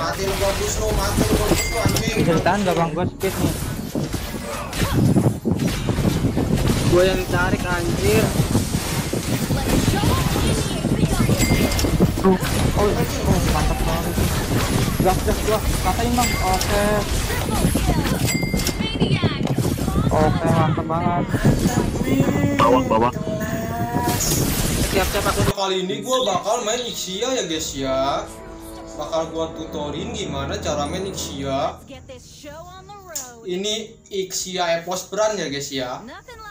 Mati lu bagus lu anjing. Bisa ditahan gak bang? Gua speed nih. Gua yang tarik anjir. Mantap banget. Gas gua katain bang. Oke mantap banget. Bawah. Siap-siap aku. Kali ini gua bakal main Ixia ya guys ya. Bakal gua tutorin gimana cara main Ixia. Ini Ixia Epos Brand ya guys ya.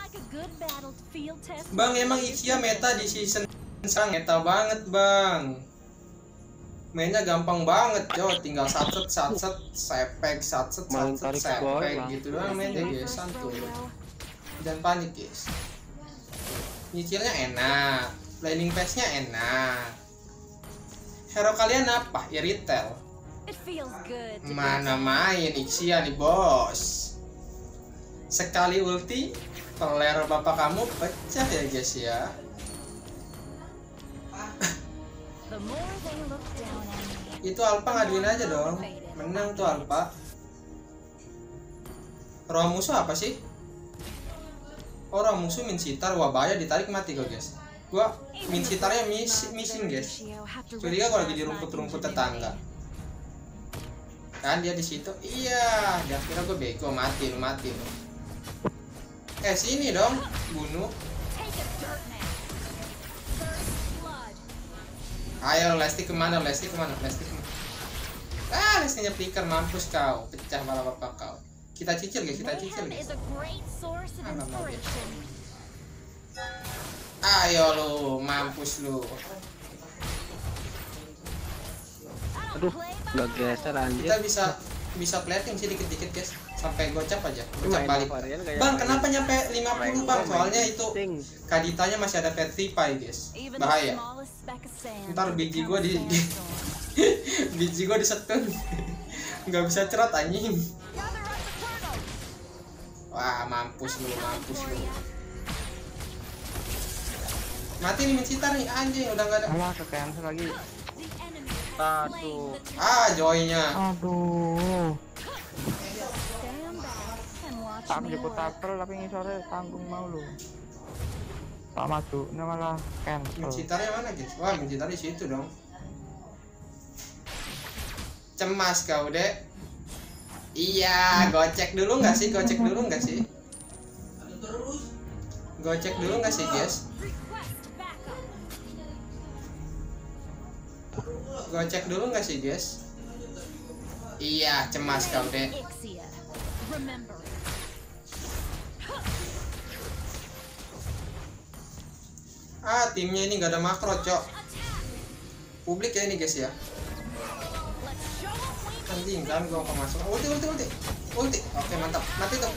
Bang, emang Ixia meta di season sekarang meta banget bang. Mainnya gampang banget coy, tinggal satset sepek sepek gitu doang mainnya guys, santuy. Jangan panik guys. Nyicilnya enak, landing pass-nya enak. Hero kalian apa? Iritel. Mana main Ixia nih bos. Sekali ulti, peler bapak kamu pecah ya guys ya. Itu Alpha ngaduin aja dong. Menang tuh Alpha. Roh musuh apa sih? Orang musuh min sitar, wah bahaya ditarik mati kok guys. Gua min sitarnya missing guys. Curiga kalau lagi di rumput-rumput tetangga. Kan dia di situ. Iya, dia kira gue bego, mati lu. Sini dong, bunuh. Ayo Lesti kemana? Lestinya flicker, mampus kau, pecah malah bapak kau. Kita cicil guys. Ayo lu, mampus lu. Aduh, nggak geser anjir. Kita bisa plating sih dikit-dikit guys, sampai gocap aja. Gocap balik. Bang, kenapa nyampe 50 bang? Soalnya itu kaditanya masih ada petrify guys. Bahaya. Ntar biji gua biji gua disetun. Nggak bisa cerat anjing. Wah, mampus lu. Mati nih mencitar nih anjing, udah nggak ada. Alah, ke cancel lagi. Aduh. Joynya. Aduh. Tak jemput tapel tapi ngisore tanggung mau lu. Tak maju, ini malah cancel. Mencitarnya mana guys? Wah, mencitar di situ dong. Cemas kau dek. Iya, gocek dulu nggak sih guys? Gocek dulu nggak sih guys? Iya, cemas kau dek. Timnya ini nggak ada makro cok. Publik ya ini guys ya. Anjing kan gua mau masuk. Ulti. Oke mantap. Mati tuh.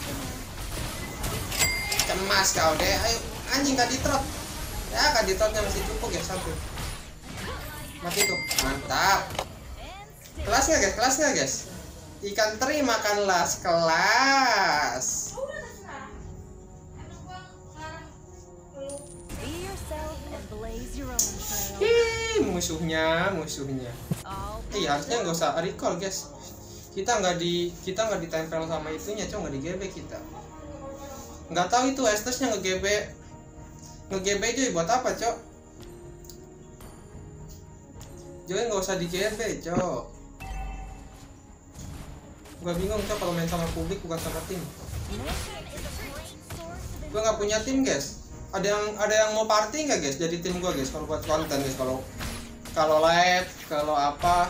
Cemas kau deh. Ayo anjing kaditrot. Ya kaditrotnya masih cukup ya satu. Mati tuh. Mantap. Kelas nggak guys? Ikan teri makanlah kelas. Musuhnya. Harusnya nggak usah recall guys. Kita nggak ditempel sama itunya, nggak di GB kita. Nggak tahu itu Estes-nya nge-GB Joy buat apa cok? Joy nggak usah di GB cok. Gua bingung cok kalau main sama publik bukan sama tim. Gua nggak punya tim guys. Ada yang mau party nggak guys? Jadi tim gua guys kalau buat konten guys, kalau live, kalau apa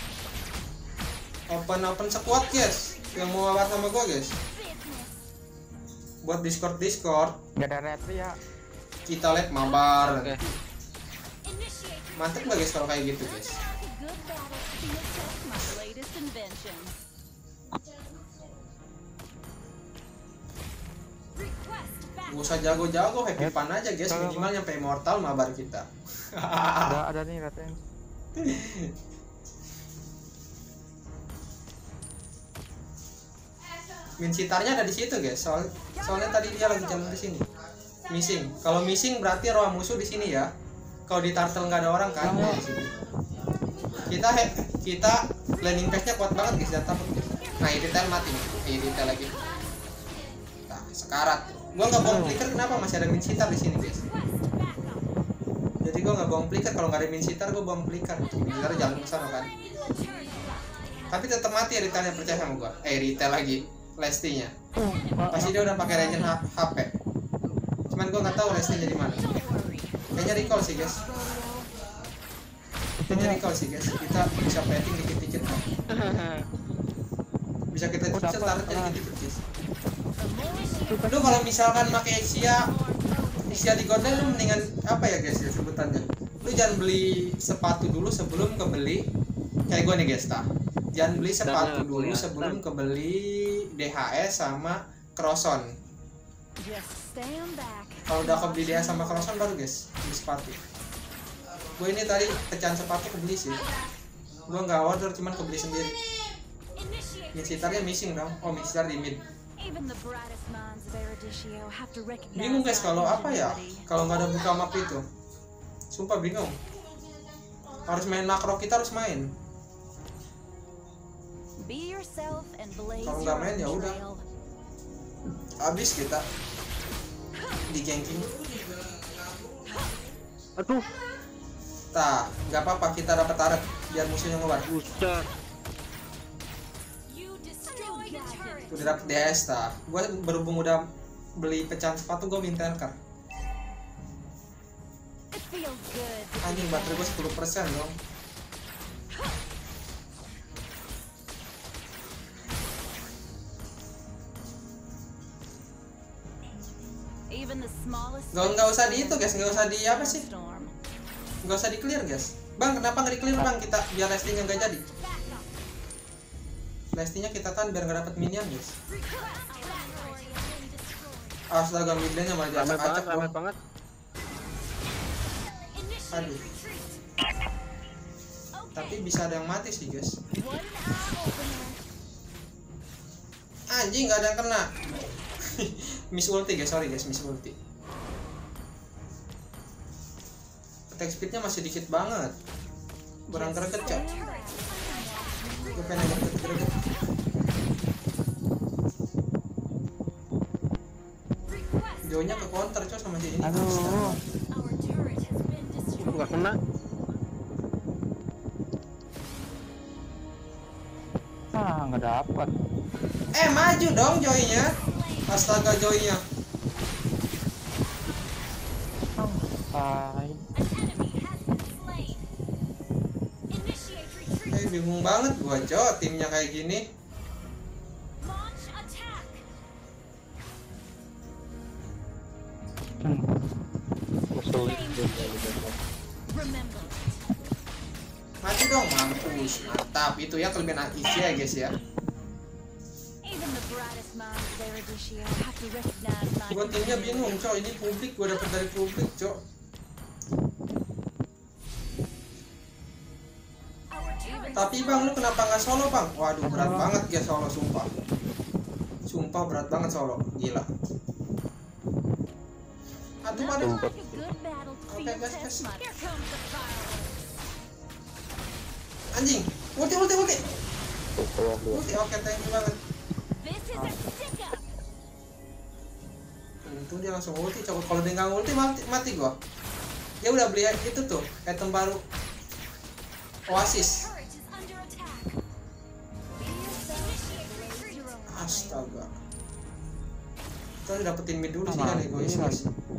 open squad guys, yang mau awal sama gua guys, buat discord Nggak ada retri ya. kita live mabar. Oke. Mantep nggak guys kalau kayak gitu guys? Gak usah jago-jago, happy fun aja guys, minimal nyampe immortal mabar kita. Ada nih retri. Min sitarnya ada di situ guys. Soalnya tadi dia lagi jalan di sini. Missing. Kalau missing berarti roh musuh di sini ya. Kalau di turtle nggak ada orang kan di sini. Kita landing page-nya kuat banget guys, jangan takut guys. Nah, Irithel mati nih. Irithel lagi. Nah, sekarat. Gua nggak bohong flicker, kenapa masih ada Minsitar di sini guys? Jadi gua nggak bohong flicker, kalau nggak ada Minsitar gua bohong flicker. Minsitar jalan ke sana kan. Tapi tetap mati Irithel-nya, percaya sama gua. Irithel lagi, Lesti-nya. Pasti dia udah pakai regen HP. Cuman gua nggak tahu Lesti-nya di mana. Kayaknya recall sih guys. Kayaknya recall sih guys. Kita bisa petting dikit-dikit. Bisa kita cicil taruhnya dikit-dikit guys. Lu kalau misalkan pakai Isia di Gordon, lu mendingan apa ya guys ya sebutannya? Lu jangan beli sepatu dulu sebelum kebeli. Kayak gua nih guys, jangan beli sepatu dulu sebelum kebeli DHS sama Crosson. Kalau udah kebeli DHS sama Crosson baru guys beli sepatu. Gue ini tadi pecahan sepatu kebeli sih. Gue nggak order, cuman kebeli sendiri. Minsitarnya missing dong. Oh, Minsitar di mid. Bingung guys kalau apa ya? Kalau nggak ada buka map itu, sumpah bingung. Harus main makro, kita harus main. Kalau nggak main ya udah. Habis kita di ganking. Aduh. Tah, nggak apa-apa, kita dapat turret biar musuhnya ngeluar. Buset. Udah dapet DS tah. Gue berhubung udah beli pecahan sepatu, gue minta elkar. Anjing, baterai gue 10% dong. Nggak usah di itu guys, nggak usah di apa sih? Nggak usah di clear guys. Bang, kenapa nggak di clear bang? Kita biar Lesti-nya nggak jadi. Lesti-nya kita tahan biar nggak dapat minion guys. Astaga, mid lane-nya malah diacak-acak Ramai banget. Aduh. Tapi bisa ada yang mati sih guys. Anjing, nggak ada yang kena. Miss ulti guys, sorry guys, miss ulti. Attack speednya masih dikit banget. Kurang greget cok. Gue pengen greget. Jauhnya ke counter cok sama si ini. Aduh. Nggak kena. Ah, nggak dapat. Maju dong Joy-nya. Astaga, Joy-nya. Tai. Bingung banget gua cok, timnya kayak gini. Mati dong, mampus. Mantap, itu ya kelebihan Isia ya guys ya. Gua timnya bingung cok, ini publik, gua dapet dari publik cok. Tapi bang, lu kenapa nggak solo bang? Waduh, berat banget guys solo, sumpah. Sumpah berat banget solo, gila. Aduh, ada. Oke guys. Anjing, ulti. Ulti, oke, thank you banget. Untung dia langsung ulti, coba kalau dia nggak ulti mati gua. Dia udah beli itu tuh, item baru Oasis. Astaga. Kita harus dapetin mid dulu sih kan egois guys.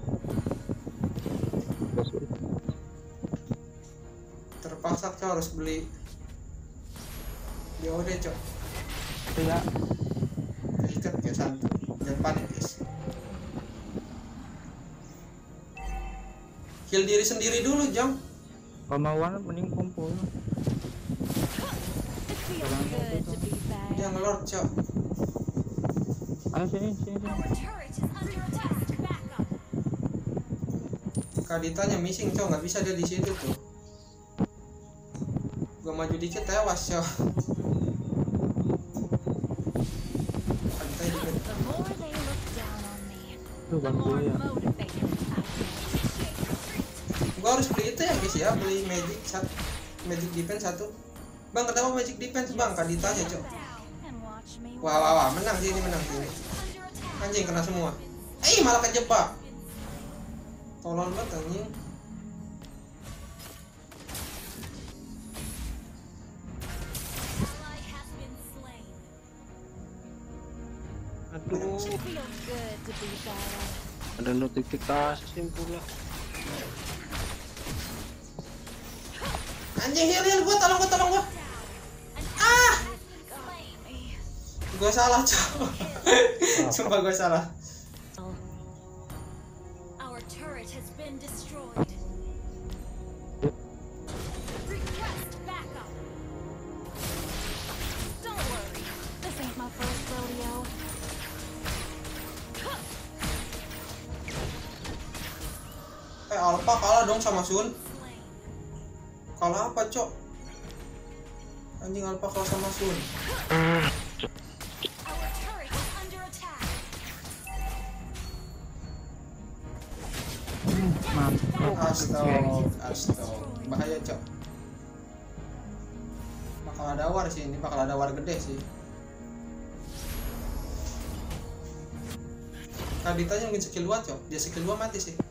Terpaksa cok harus beli DOD cok. Iya. Ikat guys, santai. Jangan panik guys. Heal diri sendiri dulu Jam. Kemauan mending kumpul. Dia ngelord cok. Ayo sini. Kaditanya missing cok, nggak bisa dia di situ tuh. Gua maju dikit tewas cok. Kaditanya dikit. Tuh bantu ya. Gua harus beli itu ya guys ya, beli magic shot. Magic defense satu. Bang, kenapa magic defense bang? Kaditanya cok. Wah, menang sih ini, menang sih ini. Anjing kena semua. Malah kejebak. Tolol banget anjing. Aduh, ada notifikasi pula. Anjing, heal gua, tolong gua. Gua salah cok. Sumpah gua salah. Our turret has been destroyed. Request backup. Don't worry, this ain't my first rodeo. Alpha kalah dong sama Sun. Kalah apa cok? Anjing, Alpha kalah sama Sun. Our turret is under attack. Astaga. Bahaya cok. Bakal ada war sih ini, bakal ada war gede sih. Kaditanya mungkin skill 2 cok. Dia skill 2 mati sih.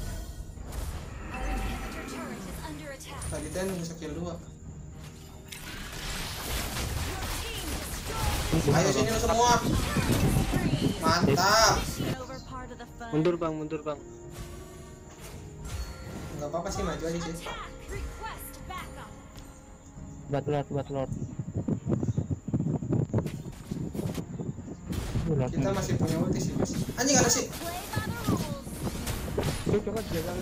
Kaditanya mungkin skill 2. Ayo sini lu semua. Mantap. Mundur bang. Enggak apa-apa sih, maju aja sih. Buat lord. Kita masih punya ulti sih guys. Anjing ada sih. Coba jalan.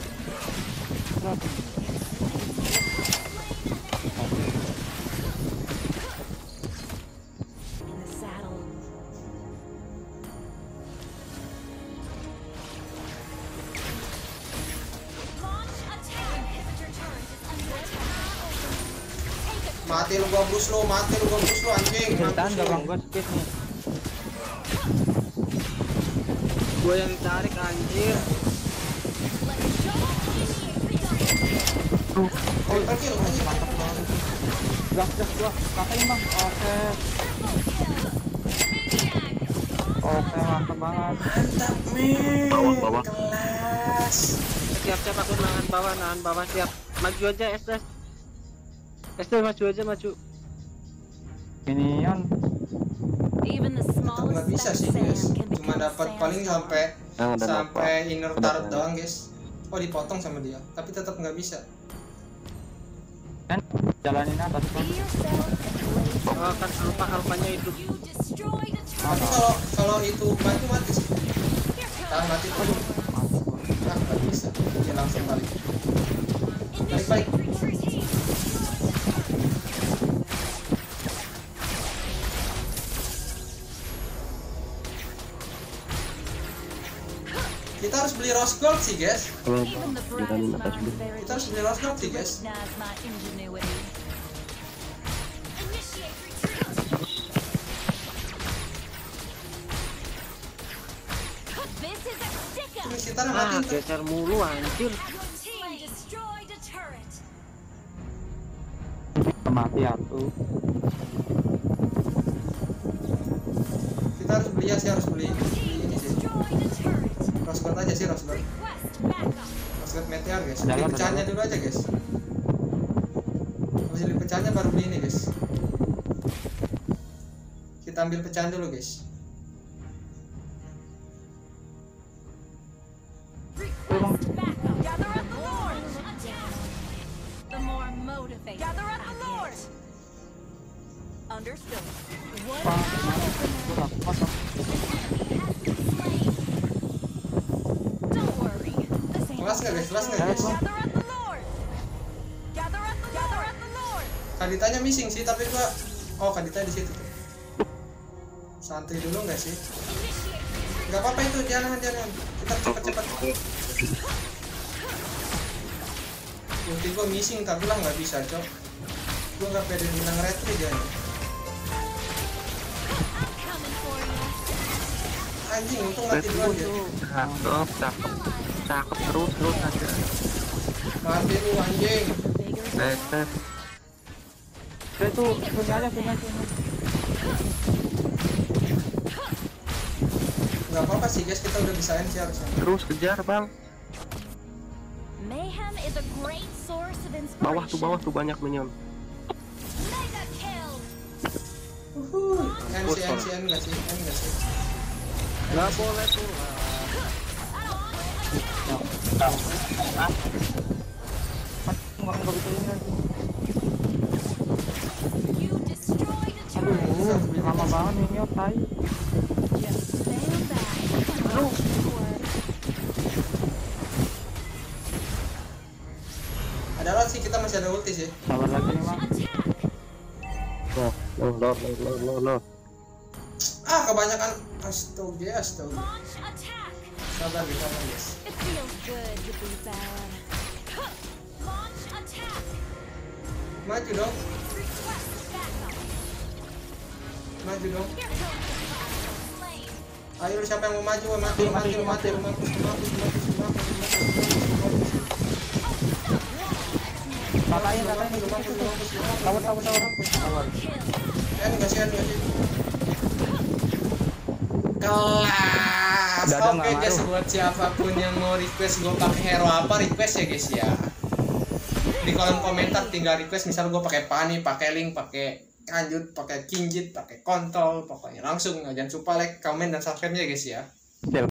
Mati lu gua bus lu anjing. Tahan gak bang, gua skip nih. Gua yang tarik anjir. Triple kill anjing, mantap banget. Gas gua, katain bang. Oke, mantap banget. Mantap men. Bawah. Kelas. Siap aku nahan bawah siap. Maju aja Estes. Maju. Minion. Nggak bisa sih guys. Cuma dapat paling sampai inner turret doang guys. Oh, dipotong sama dia. Tapi tetap nggak bisa. Kan jalanin atas bang. Oh, kan alpanya hidup. Tapi kalau itu mati sih. Mati tuh. Nggak bisa. Dia langsung balik. Kita harus beli rose gold sih guys. Kita harus beli rose gold sih guys. Terus kita mati tuh. Geser mulu anjir. Mati aku. Kita harus beli ya sih, harus beli ini sih. Rose gold aja sih, rose gold. Rose gold meteor guys. Beli pecahnya dulu aja guys. Habis beli pecahnya baru beli ini guys. Kita ambil pecahan dulu guys. Kelas nggak guys? Kaditanya missing sih, tapi gua Kaditanya di situ tuh. Santai dulu nggak sih? Nggak apa-apa itu, jangan. Kita cepet. Ulti gua missing tapi lah nggak bisa cok. Gua nggak pede menang retri jangan. Anjing, untung mati duluan dia. Cakep terus aja. Mati lu anjing. Itu punya aja. Nggak apa-apa sih guys, kita udah bisain sih harusnya. Terus kejar bang. Mayhem is a great source of inspiration. Bawah tuh banyak minion. Mega kill. NC enggak sih? Nggak boleh tuh. Nggak bisa ini. You destroyed a turret. Lama banget ini tai. Just stand back. Ada lot sih, kita masih ada ulti sih. Sabar lagi nih Mang. Loh. Ah, kebanyakan. Astaga. Launch attack. Sabar guys. It feels good to be bad. Launch attack. Maju dong. Request backup. Maju dong. Here comes the battle slain. Ayo siapa yang mau maju? Mati. Patahin. Tawar. Kill. Enggak sih. Kelas. Udah ada Oke nggak guys, ngaruh. buat siapapun yang mau request gue pakai hero apa, request ya guys ya. Di kolom komentar tinggal request, misal gue pakai Pani, pakai Link, pakai Kanjut, pakai Kinjit, pakai Kontrol, pokoknya langsung. Jangan lupa like, comment, dan subscribe-nya guys ya.